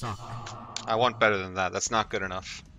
suck. I want better than that. That's not good enough.